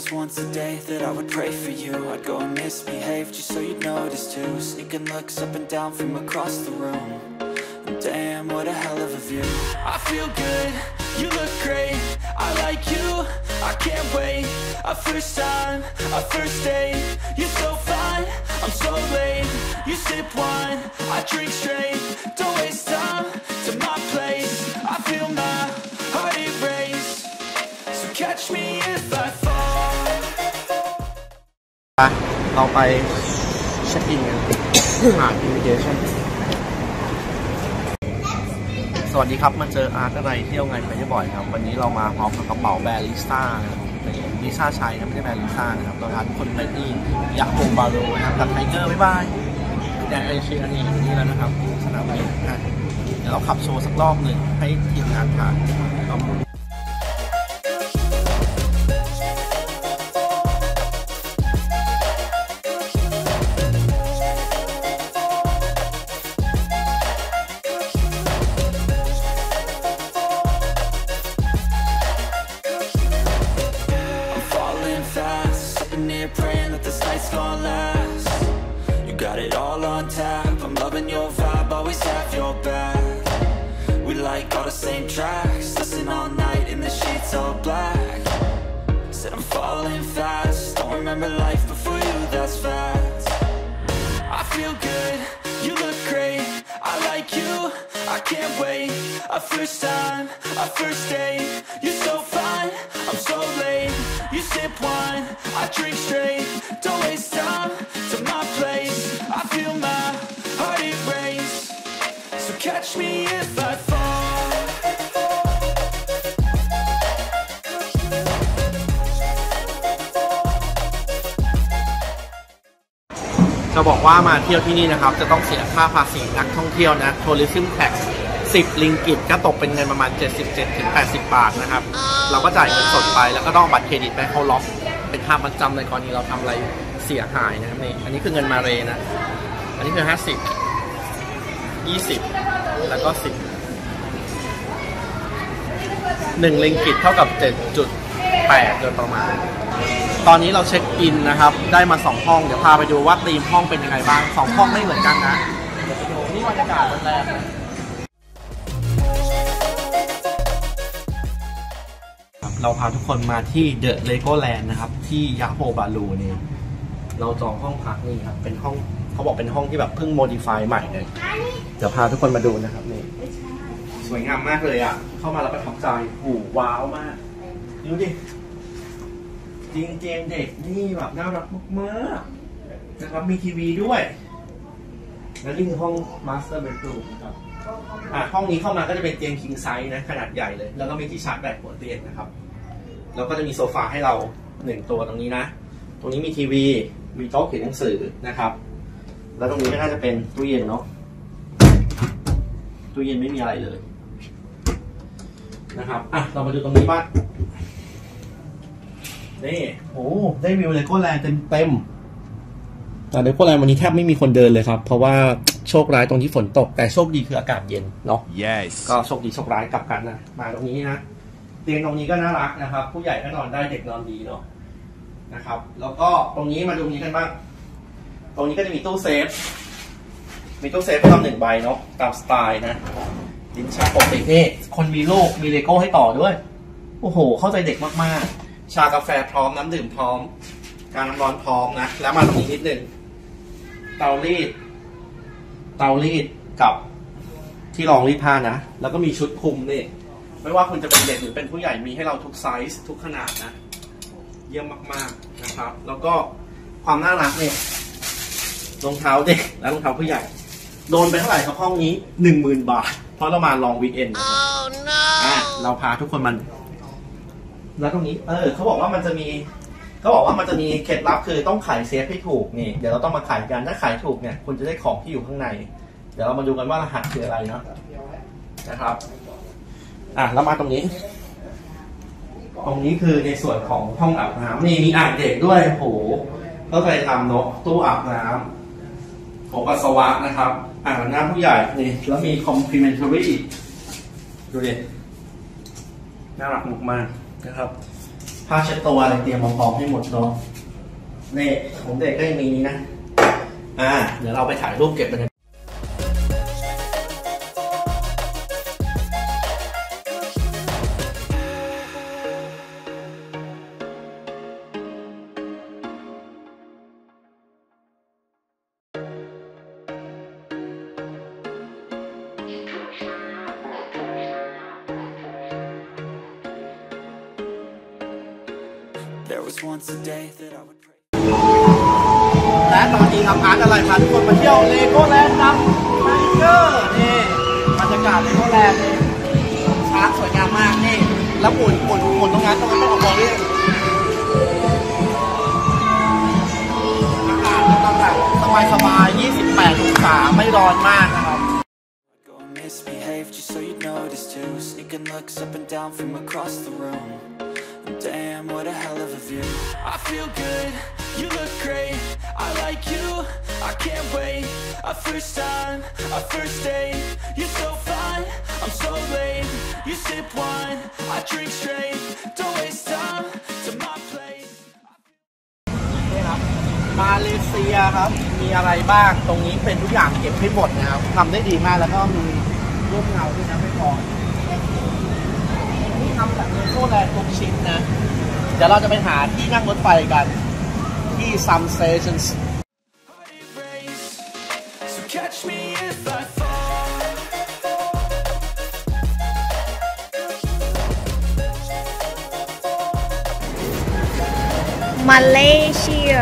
was once a day that I would pray for you. I'd go and misbehave just so you'd notice too. Sneaking looks up and down from across the room. And damn, what a hell of a view. I feel good, you look great, I like you, I can't wait. A first time, a first date, you're so fine, I'm so late. You sip wine, I drink straight. Don't waste time to my place. I feel my heart erase. So catch me if I fall. เราไปเช็คอินกันผ่านอินวิเทชั่นสวัสดีครับมาเจออาร์ตอะไรเที่ยวไงไปได้บ่อยครับวันนี้เรามาพร้อมกับกระเป๋าแบรนด์ลิซ่าลิซ่าชัยนะไม่ใช่แบรนด์ลิซ่านะครับเราพาทุกคนไปที่ยะโฮบาโลนะครับกับไทเกอร์บ๊ายบายแดนเอเชียนี่แล้วนะครับสนามบินนะเดี๋ยวเราขับโชว์สักรอบหนึ่งให้ทีมงานถ่าย praying that this night's gonna last. You got it all on tap, I'm loving your vibe, always have your back. We like all the same tracks, listen all night in the sheets all black. Said I'm falling fast, don't remember life before you, that's facts. I feel good, you look great, I like you, I can't wait. A first time, a first date, you're so fine, I'm so late. You sip wine, I drink straight. Don't waste time to my place. I feel my heart erase. So catch me if I fall. จะบอกว่ามาเที่ยวที่นี่นะครับจะต้องเสียค่าภาษีนักท่องเที่ยวนะ Tourism Tax 10 ลิงกิตก็ตกเป็นเงินประมาณ 77-80 บาทนะครับเราก็จ่ายเงินสดไปแล้วก็ต้องบัตรเครดิตไปเข้าล็อกเป็นค่าประจำในกรณีเราทำอะไรเสียหายนะครับนี่อันนี้คือเงินมาเรนะอันนี้คือ50 20แล้วก็10 1 ลิงกิตเท่ากับ 7.8 โดยประมาณตอนนี้เราเช็คอินนะครับได้มา2ห้องเดี๋ยวพาไปดูว่าธีมห้องเป็นยังไงบ้าง2ห้องไม่เหมือนกันนะเดี๋ยวไปดูนี่บรรยากาศโรงแรมเราพาทุกคนมาที่เดอะเลโก้แลนด์นะครับที่ยะโฮบาลูนี่เราจองห้องพักนี่ครับเป็นห้องเขาบอกเป็นห้องที่แบบเพิ่งโมดิฟายใหม่เลยเดี๋ยวพาทุกคนมาดูนะครับนี่สวยงามมากเลยอ่ะเข้ามาแล้วประทับใจโอ้ว้าวมากดูดิจริงเด็กนี่แบบน่ารักมากๆนะครับมีทีวีด้วยและนี่คือห้องมาสเตอร์เบดรูมนะครับห้องนี้เข้ามาก็จะเป็นเตียงคิงไซส์นะขนาดใหญ่เลยแล้วก็มีที่ชาร์จแบตหัวเตียงนะครับแล้วก็จะมีโซฟาให้เรา1ตัวตรงนี้นะตรงนี้มีทีวีมีโต๊ะเขียนหนังสือนะครับแล้วตรงนี้ก็น่าจะเป็นตู้เย็นเนาะตู้เย็นไม่มีอะไรเลยนะครับเรามาดูตรงนี้บ้างนี่โอ้ได้วิวเลโก้แลนด์เต็มแต่เลโก้แลนด์วันนี้แทบไม่มีคนเดินเลยครับเพราะว่าโชคร้ายตรงที่ฝนตกแต่โชคดีคืออากาศเย็นเนาะ yes ก็โชคดีโชคร้ายกลับกันนะมาตรงนี้นะเตียงตรงนี้ก็น่ารักนะครับผู้ใหญ่ก็นอนได้เด็กนอนดีเนาะนะครับแล้วก็ตรงนี้มาดูนี้กันบ้างตรงนี้ก็จะมีตู้เซฟให้เรา1 ใบเนาะตามสไตล์นะลิ้นชักปกตินี่คนมีลูกมีเลโก้ให้ต่อด้วยโอ้โหเข้าใจเด็กมากๆชากาแฟพร้อมน้ำดื่มพร้อมการน้ำร้อนพร้อมนะแล้วมาตรงนี้นิดนึงเตารีดกับที่รองรีดผ้านะแล้วก็มีชุดคลุมนี่ไม่ว่าคุณจะเป็นเด็กหรือเป็นผู้ใหญ่มีให้เราทุกไซส์ทุกขนาดนะเยี่ยมมากๆนะครับแล้วก็ความน่ารักเนี่ยรองเท้าเด็กและรองเท้าผู้ใหญ่โดนไปเท่าไหร่ครับห้องนี้ 10,000 บาทเพราะเรามาลองวีคเอนด์เราพาทุกคนมันแล้วตรงนี้เขาบอกว่ามันจะมีเคล็ดลับคือต้องขายเซฟให้ถูกนี่เดี๋ยวเราต้องมาขายกันถ้าขายถูกเนี่ยคุณจะได้ของที่อยู่ข้างในเดี๋ยวเรามาดูกันว่ารหัสคืออะไรเนาะนะครับแล้วมาตรงนี้คือในส่วนของห้องอาบน้ำนี่มีอ่างเด็กด้วยโหก็เคยทำเนาะตู้อาบน้ำของปัสสาวะนะครับอ่างน้ำผู้ใหญ่นี่แล้วมี complimentary ดูดิน่ารักมากๆนะครับพผ้าเช็ดตัวอะไรเตรียมมาพร้อมให้หมดเนาะนี่ของเด็กก็ยังมีนี้นะเดี๋ยวเราไปถ่ายรูปเก็บบรรยากาศและตอนนี้ครับอาร์ตอะไรพาทุกคนมาเที่ยวเลโก้แลนด์ครับไทเกอร์นี่บรรยากาศเลโก้แลนด์นี่ช้างสวยงามมากนี่แล้วหมุนตรงนั้นต้องออกมองนี่อากาศกำลังแบบสบายๆ28 องศาไม่ร้อนมากนะครับ Misbehave just so you'd notice too. Sneaking looks up and down from across the room. Damn, what a hell of a view. I feel good, you look great. I like you, I can't wait. A first time, a first date. You're so fine, I'm so late. You sip wine, I drink straight. Don't waste time to my place. นี่ครับมาเลเซียครับมีอะไรบ้างตรงนี้เป็นทุกอย่างเก็บให้หมดนะครับทำได้ดีมากแล้วก็มีร่มเงาด้วยนะไม่พอนี่ทำจากเลโก้แลนด์ทุกชิ้นนะเดี๋ยวเราจะไปหาที่นั่งรถไฟกันที่ Some Stations Malaysia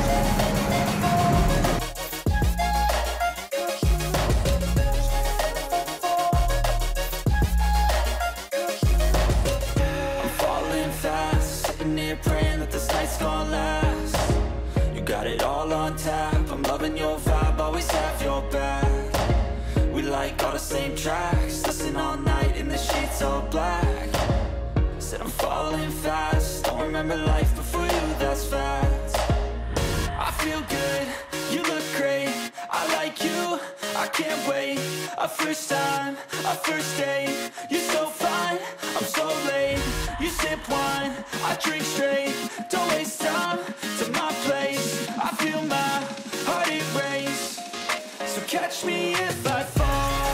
praying that this night's gonna last. You got it all on tap. I'm loving your vibe, always have your back. We like all the same tracks. Listen all night in the sheets all black. Said I'm falling fast. Don't remember life before you, that's facts. I feel good, you look great. I like you, I can't wait. A first time, a first date. You're so fine, I'm so late. You sip wine, I drink straight. Don't waste time to my place. I feel my heart erase. So catch me if I fall.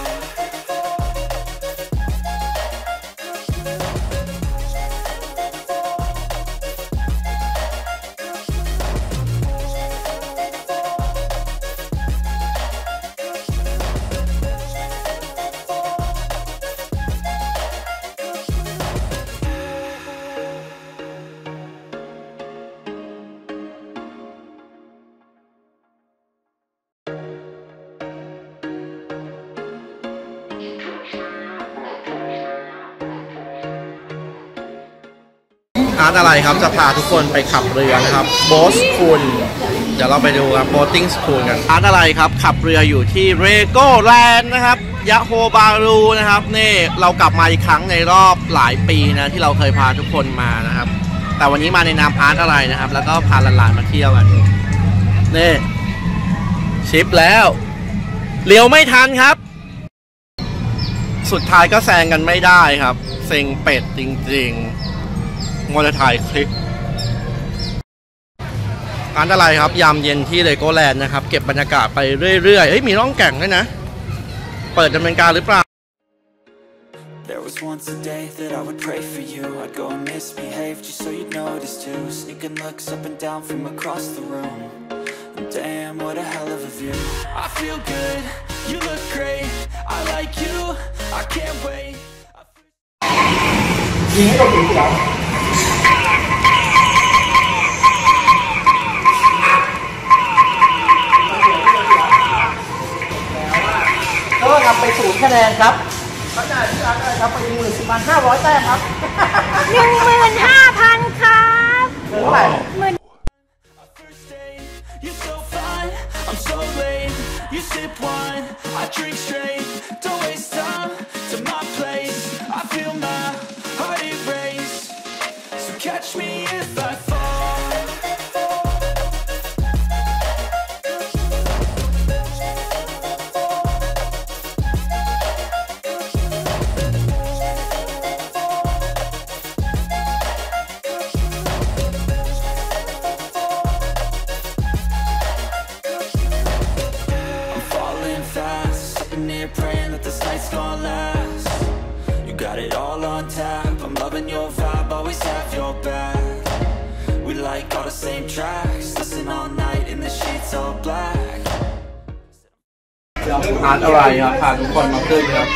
อาร์ตอะไรครับจะพาทุกคนไปขับเรือนะครับโบ๊ทสคูลเดี๋ยวเราไปดูครับโบ๊ทติ้งสคูลกันอาร์ตอะไรครับขับเรืออยู่ที่เลโก้แลนด์นะครับยะโฮบารูนะครับนี่เรากลับมาอีกครั้งในรอบหลายปีนะที่เราเคยพาทุกคนมานะครับแต่วันนี้มาในนามอาร์ตอะไรนะครับแล้วก็พาหลานๆมาเที่ยวกันนี่ชิปแล้วเลี้ยวไม่ทันครับสุดท้ายก็แซงกันไม่ได้ครับเซ็งเป็ดจริงๆมัวจะถ่ายคลิปร้านอะไรครับยามเย็นที่เลโก้แลนด์นะครับเก็บบรรยากาศไปเรื่อยๆมีร่องแก่งด้วยนะเปิดดำเนินการหรือเปล่า There was once a day that I would pray for you. I'd go and misbehave just so you'd notice too. Sneaking looks up and down from across the room. Damn, what a hell of a view. I feel good, you look great. I like you, I can't wait. ยิงให้เราถึงเสียวก็ทำไป0 คะแนนครับเขาจ่ายที่ร้านอะไรครับไป14,500 แต้มครับ 15,000 ครับเท่าไหร่ You're so fine, I'm so late. You sip wine, I drink straight. Don't waste time to my place. I feel my heart erase. So catch me if I fall. sitting here praying that this night's gonna last. You got it all on tap, I'm loving your vibe, always have your back. We like all the same tracks, listen all night in the sheets all black. อาร์ตอะไรครับพาทุกคนมาขึ้นครับ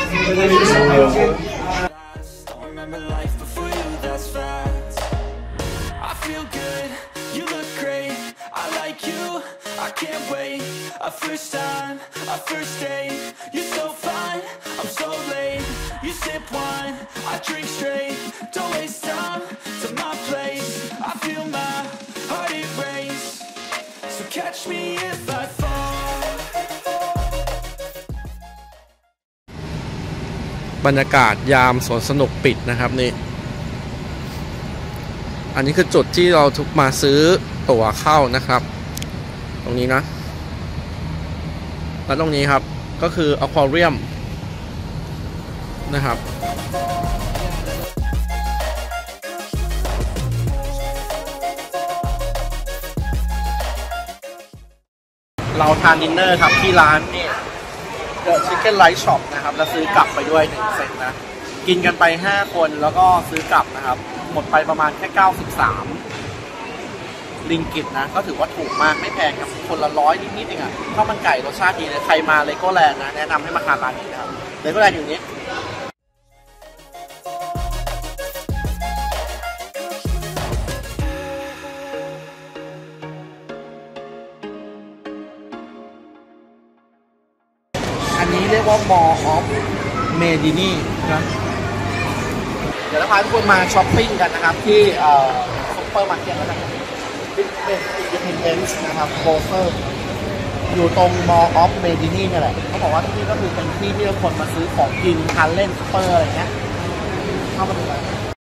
Don't remember life before you, that's fact. I feel good, you look great, I like you, I can't wait. A first time, a first date, you're so fine, I'm so late. You sip wine, I drink straight, don't waste time to my place. I feel my heart erase, so catch me if I fall. บรรยากาศยามสวนสนุกปิดนะครับนี่อันนี้คือจุดที่เราทุกมาซื้อตั๋วเข้านะครับตรงนี้นะแล้วตรงนี้ครับก็คืออควาเรียมนะครับเราทานดินเนอร์ครับที่ร้านนี่The Chicken Rice Shop นะครับแล้วซื้อกลับไปด้วย1เซตนะกินกันไป5คนแล้วก็ซื้อกลับนะครับหมดไปประมาณแค่93ริงกิตนะก็ถือว่าถูกมากไม่แพงครับคนละ100นิดๆเองอ่ะข้าวมันไก่รสชาติดีเลยใครมาเลโก้แลนด์นะแนะนำให้มาทานร้านนี้นะครับเลโก้แลนด์อยู่นี้อันนี้เรียกว่า Mall of Medini นะเดี๋ยวเราพาทุกคนมาช้อปปิ้งกันนะครับที่ซุปเปอร์มาร์เก็ตแล้วกันBig Ben Independence นะครับโบเซอร์อยู่ตรง Mall of Medini นี่แหละเขาบอกว่าที่นี่ก็คือเป็นที่ที่คนมาซื้อของกินทานเล่นซุปเปอร์อะไรเงี้ยเข้ามาดูกัน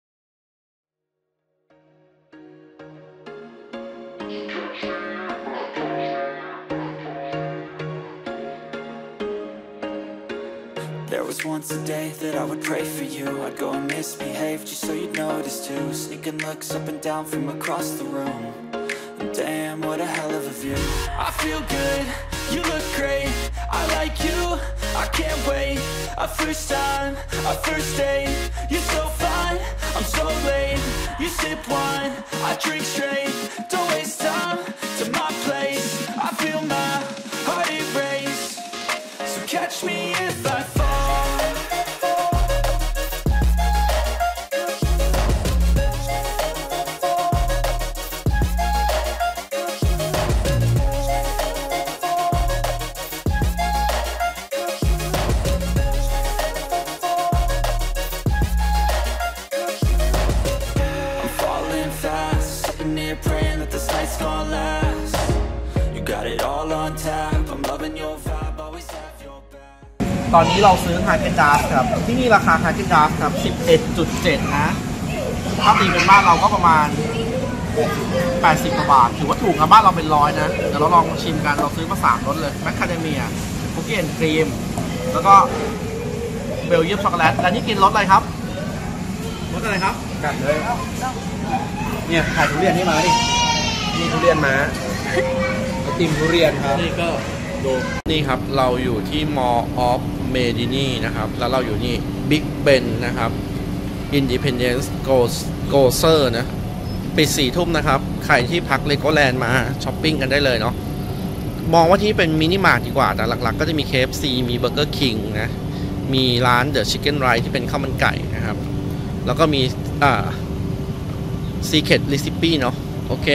There was once a day that I would pray for you. I'd go and misbehave just so you'd notice too. Sneaking looks up and down from across the room. And damn, what a hell of a view. I feel good, you look great, I like you, I can't wait. A first time, a first date, you're so fine, I'm so late. You sip wine, I drink straight, don't waste time to my place. I feel my heart erase, so catch me if I fall. Praying that this night's gonna last. You got it all on tap, I'm loving your vibe, always have your back. ตอนนี้เราซื้อฮาเกนดาสครับที่นี่ราคาฮาเกนดาสครับ 11.7 นะถ้าตีเป็นบ้านเราก็ประมาณ80 กว่าบาทถือว่าถูกนะบ้านเราเป็น100นะเดี๋ยวเราลองชิมกันเราซื้อมา3รสเลยแมคคาเดเมียคุกกี้แอนด์ครีมแล้วก็เบลเยียมช็อกโกแลตและนี่กินรสอะไรครับรสอะไรครับกัดเลยเนี่ยขายทุเรียนนี่มาดิมีทุเรียนมาไอติมทุเรียนครับนี่ก็ดูนี่ครับเราอยู่ที่ Mall of Medini นะครับแล้วเราอยู่นี่ Big Ben นะครับ Independence Grocer นะปิด4 ทุ่มนะครับใครที่พักเลโก้แลนด์มาช้อปปิ้งกันได้เลยเนาะมองว่าที่เป็นมินิมาร์ทดีกว่าแต่หลักๆก็จะมี KFC มี Burger King นะมีร้าน The Chicken Rice ที่เป็นข้าวมันไก่นะครับแล้วก็มีSecret Recipe เนาะโอเค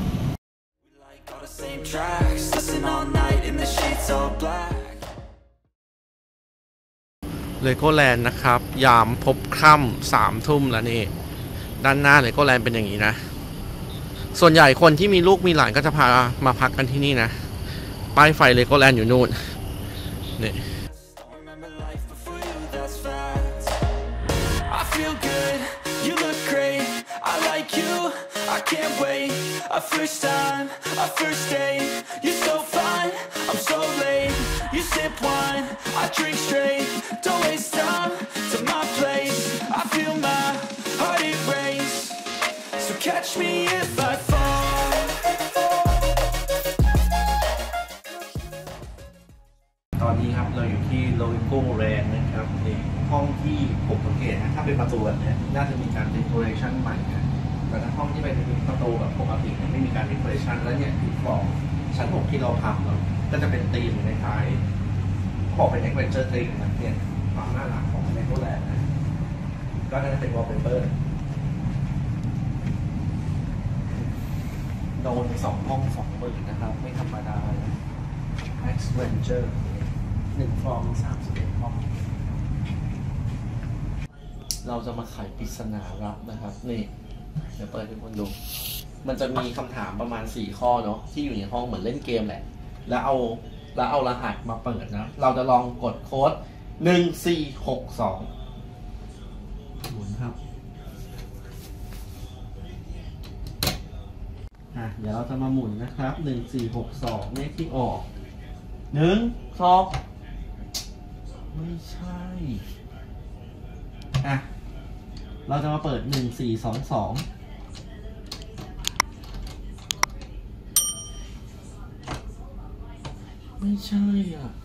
เลโก้แลนด์นะครับยามพบค่ำ3 ทุ่มแล้วนี่ด้านหน้าเลโก้แลนด์เป็นอย่างนี้นะส่วนใหญ่คนที่มีลูกมีหลานก็จะพามาพักกันที่นี่นะป้ายไฟเลโก้แลนด์อยู่นู่นนี่ I can't wait. A first time, a first date, you're so fine, I'm so late. You sip wine, I drink straight, don't waste time to my place. I feel my heart erase, so catch me if I fall. ตตอนนี้ครับเราอยู่ที่โลโก้แรนนะครับในห้องที่ผมสังเกตนะถ้าเป็นประตูแบบนี้น่าจะมีการเดคอเรชันใหม่นะแต่ถ้าห้องที่เป็นประตูแบบปกติไม่มีการเดคอเรชันแล้วเนี่ยที่ฟลอร์ชั้น 6ที่เราทำเราก็จะเป็นธีมในท้ายเขาบอกเป็นแอดเวนเจอร์ธีมนะเนี่ยความน่ารักของโลโก้แรนนะก็น่าจะเป็นวอลเปเปอร์โดน2 ห้อง 20,000นะครับไม่ธรรมดาเลย Adventure 1 ฟลอร์มี31 ห้องเราจะมาไขปริศนาลับนะครับนี่เดี๋ยวเปิดให้ทุกคนดูมันจะมีคำถามประมาณ4 ข้อเนาะที่อยู่ในห้องเหมือนเล่นเกมแหละแล้วเอารหัสมาเปิดนะเราจะลองกดโค้ด1462หมุนครับเดี๋ยวเราจะมาหมุนนะครับ1462เลขที่ออก1 2ไม่ใช่เราจะมาเปิด1422ไม่ใช่